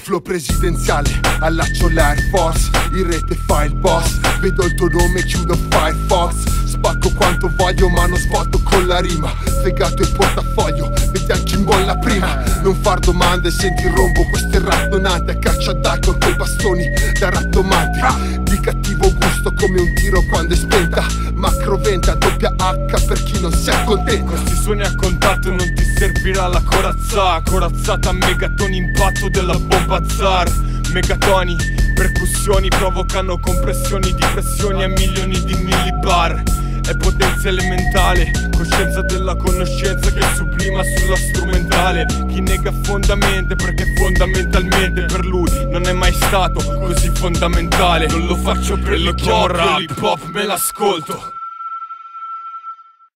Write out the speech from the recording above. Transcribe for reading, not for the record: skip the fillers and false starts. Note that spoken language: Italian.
Flow presidenziale, allaccio l'Air Force, in rete fa il boss. Vedo il tuo nome, chiudo Firefox. Spacco quanto voglio ma non svuoto con la rima. Fegato il portafoglio, vedi anche in bolla prima. Non far domande, senti il rombo, questo è rattonante. A caccia dai con quei bastoni da rattomante. Di cattivo gusto come un tiro quando è spenta. Macroventa, doppia H per chi non si accontenta. Questi suoni a contatto non ti servirà la corazzata. Corazzata a megatoni, impatto della bomba zar. Megatoni, percussioni provocano compressioni di pressioni a milioni di millibar. È potenza elementale, coscienza della conoscenza che sublima sulla strumentale. Chi nega fondamente perché fondamentalmente per lui non è mai stato così fondamentale. Non lo faccio per lo chiamo rap, l'hip hop me l'ascolto.